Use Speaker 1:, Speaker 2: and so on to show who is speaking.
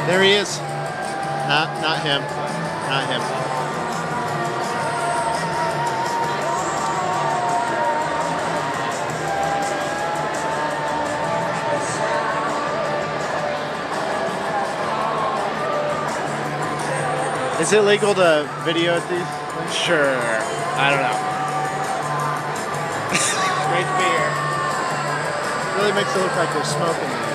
Speaker 1: There he is. Not him. Not him. Is it legal to video at these?
Speaker 2: Sure. I don't know.
Speaker 1: Great beer. Really makes it look like they're smoking.